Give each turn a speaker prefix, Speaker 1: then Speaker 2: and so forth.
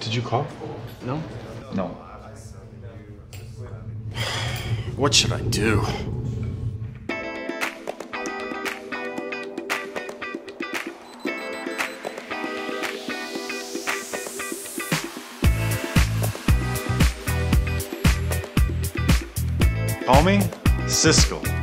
Speaker 1: Did you call?
Speaker 2: No?
Speaker 3: No.
Speaker 1: What should I do? Call me Siskel.